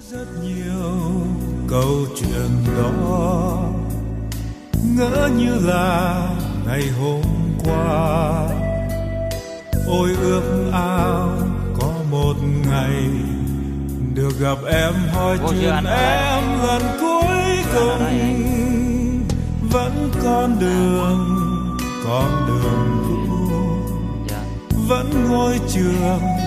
Rất nhiều câu chuyện đó ngỡ như là ngày hôm qua. Ôi ước ao có một ngày được gặp em, hỏi chuyện em lần cuối cùng. Vẫn con đường cũ, vẫn ngôi trường